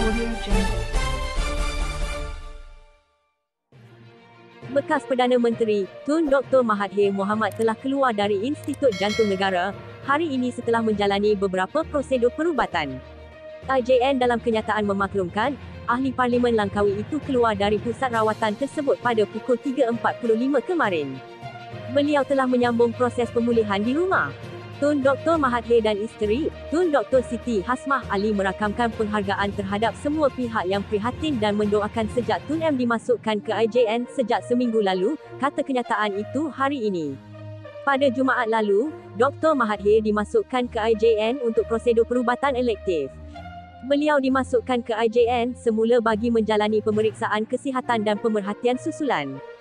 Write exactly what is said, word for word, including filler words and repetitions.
Audio Jungle. Bekas Perdana Menteri, Tun Doktor Mahathir Mohamad telah keluar dari Institut Jantung Negara hari ini setelah menjalani beberapa prosedur perubatan. I J N dalam kenyataan memaklumkan, ahli Parlimen Langkawi itu keluar dari pusat rawatan tersebut pada pukul tiga empat puluh lima kemarin. Beliau telah menyambung proses pemulihan di rumah. Tun Doktor Mahathir dan isteri, Tun Doktor Siti Hasmah Ali merakamkan penghargaan terhadap semua pihak yang prihatin dan mendoakan sejak Tun M dimasukkan ke I J N sejak seminggu lalu, kata kenyataan itu hari ini. Pada Jumaat lalu, Doktor Mahathir dimasukkan ke I J N untuk prosedur perubatan elektif. Beliau dimasukkan ke I J N semula bagi menjalani pemeriksaan kesihatan dan pemerhatian susulan.